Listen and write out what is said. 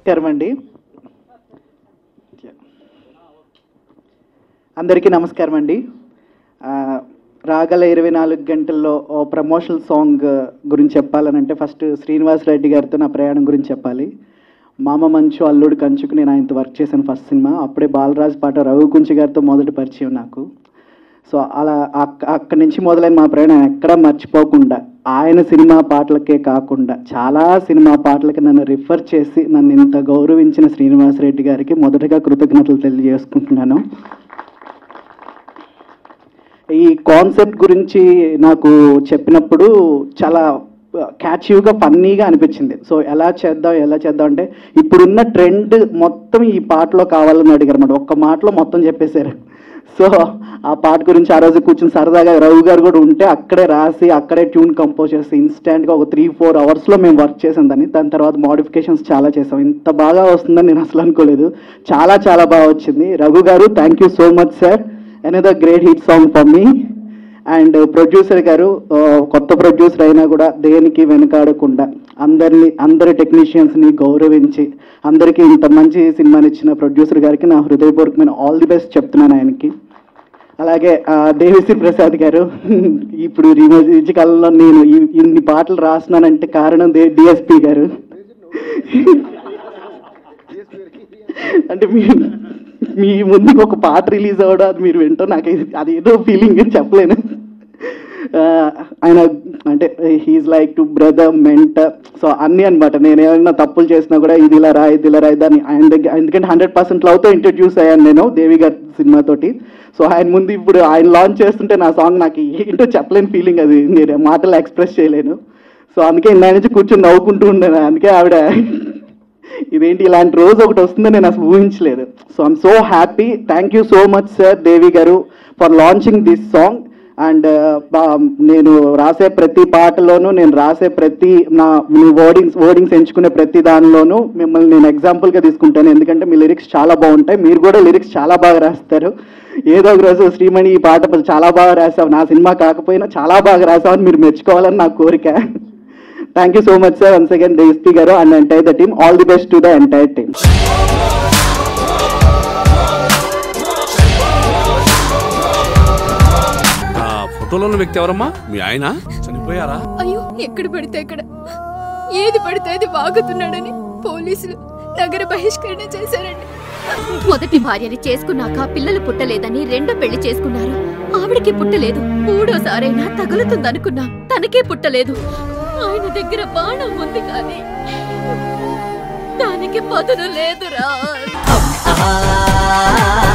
నమస్కారం అండి. అందరికీ నమస్కారం అండి. రాగల 24 గంటల్లో ప్రమోషనల్ సాంగ్ గురించి చెప్పాలనంటే ఫస్ట్ శ్రీనివాస్ రెడ్డి గారితో నా ప్రయాణం గురించి చెప్పాలి. మామ మంచు అల్లుడు కంచుకు నేను ఆయనతో వర్క్ చేశాను ఫస్ట్ సినిమా. అప్పుడే బాలరాజ్ పాట రఘుకుంచి గారితో మొదటి పరిచయం నాకు. సో అలా అక్కడి నుంచి మొదలైన మా ప్రయాణం ఎక్కడా మర్చిపోకుండా ఆయన సినిమా పాటలకే కాకుండా చాలా సినిమా పాటలకి నన్ను రిఫర్ చేసి నన్ను ఇంత గౌరవించిన శ్రీనివాస్ రెడ్డి గారికి మొదటగా కృతజ్ఞతలు తెలియజేసుకుంటున్నాను. ఈ కాన్సెప్ట్ గురించి నాకు చెప్పినప్పుడు చాలా క్యాచ్యూగా ఫన్నీగా అనిపించింది. సో ఎలా చేద్దాం అంటే ఇప్పుడున్న ట్రెండ్ మొత్తం ఈ పాటలో కావాలని అడిగారు అన్నమాట. ఒక్క మాటలో మొత్తం చెప్పేశారు. సో ఆ పాట గురించి ఆ రోజు కూర్చొని సరదాగా రఘు గారు కూడా ఉంటే అక్కడే రాసి అక్కడే ట్యూన్ కంపోజ్ చేసి ఇన్స్టెంట్గా ఒక 3-4 అవర్స్లో మేము వర్క్ చేసాం దాన్ని. దాని తర్వాత మోడిఫికేషన్స్ చాలా చేసాం. ఇంత బాగా వస్తుందని నేను అసలు అనుకోలేదు. చాలా చాలా బాగా వచ్చింది. Raghu garu thank you so much sir. Another great hit song for me. And producer garu కొత్త ప్రొడ్యూసర్ అయినా కూడా దేనికి వెనకాడకుండా అందరి టెక్నీషియన్స్ని గౌరవించి అందరికీ ఇంత మంచి సినిమాని ఇచ్చిన ప్రొడ్యూసర్ గారికి నా హృదయపూర్వకమైన ఆల్ ది బెస్ట్ చెప్తున్నాను ఆయనకి. అలాగే దేవిశ్రీ ప్రసాద్ గారు, ఇప్పుడు ఈ కాలంలో నేను ఇన్ని పాటలు రాస్తున్నానంటే కారణం DSP గారు. అంటే మీ ముందుకు ఒక పాట రిలీజ్ అవ్వడం అది మీరు వింటో నాకు అది ఏదో ఫీలింగ్ అని చెప్పలేను. ఆయన అంటే he's like to brother mentor. So అన్నీ అనమాట. నేను ఏమైనా తప్పులు చేసినా కూడా ఇది ఇలా రాయి దాన్ని ఆయన దగ్గర, ఎందుకంటే 100% లవ్తో ఇంట్రడ్యూస్ అయ్యాను నేను దేవి గారి సినిమాతోటి. సో ఆయన ముందు ఇప్పుడు ఆయన లాంచ్ చేస్తుంటే నా సాంగ్ నాకు ఏంటో చెప్పలేని ఫీలింగ్, అది నేను మాటలు ఎక్స్ప్రెస్ చేయలేను. సో అందుకే ఇందా నుంచి కూర్చొని నవ్వుకుంటూ ఉండేను. అందుకే ఆవిడ ఇదేంటి ఇలాంటి రోజు ఒకటి వస్తుందని నేను అసలు ఊహించలేదు. So I'm so happy. Thank you so much sir Devi garu for launching this song. And నేను రాసే ప్రతి పాటలోనూ, నేను రాసే ప్రతి నా వర్డింగ్స్ ఎంచుకునే ప్రతి దానిలోనూ మిమ్మల్ని నేను ఎగ్జాంపుల్గా తీసుకుంటాను. ఎందుకంటే మీ లిరిక్స్ చాలా బాగుంటాయి. మీరు కూడా లిరిక్స్ చాలా బాగా రాస్తారు. ఏదో ఒక రోజు శ్రీమణి ఈ పాట చాలా బాగా రాసావు, నా సినిమా కాకపోయినా చాలా బాగా రాసావని మీరు మెచ్చుకోవాలని నా కోరిక. Thank you so much sir, once again DSP garu and entire the team. All the best to the entire team. ఫోటోలో వ్యక్తి ఎవరమ్మా? మీ ఆయన చనిపోయారా? అయ్యో, ఎక్కడ పడితే అక్కడ ఏది పడితే అది వాగుతున్నాడని పోలీసులు నగర బహిష్కరణ చేశారండి. మొదటి భార్యని చేసుకున్నాక పిల్లలు పుట్టలేదని రెండో పెళ్లి చేసుకున్నారు. ఆవిడకి పుట్టలేదు. మూడోసారైనా తగులుతుందనుకున్నా, తనకే పుట్టలేదు. ఆయన దగ్గర బాణం ఉంది కానీ దానికి పదును లేదురా.